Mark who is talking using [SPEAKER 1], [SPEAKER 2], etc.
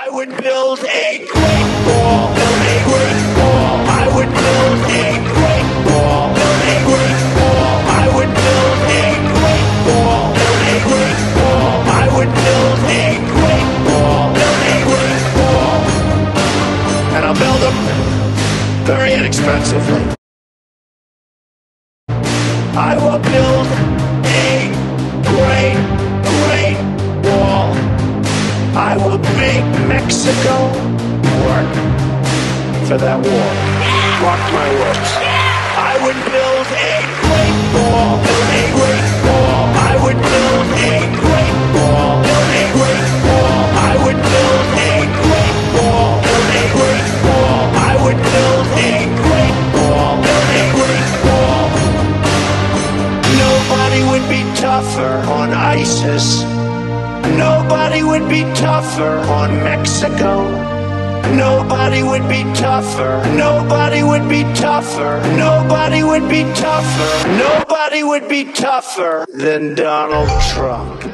[SPEAKER 1] I would build a great wall, build a great wall. I would build a great wall, build a great wall. I would build a great wall, build a great wall. I would build a great wall, build a great wall. And I'll build them very inexpensively. I will build a great, great wall. I will make Mexico work for that war. Mark my words. I would build a great wall, build a great wall. I would build a great wall, build a great wall. I would build a great wall, build a great wall. I would build a great wall, build a great wall. Nobody would be tougher on ISIS. Nobody would be tougher on Mexico. Nobody would be tougher. Nobody would be tougher. Nobody would be tougher. Nobody would be tougher than Donald Trump.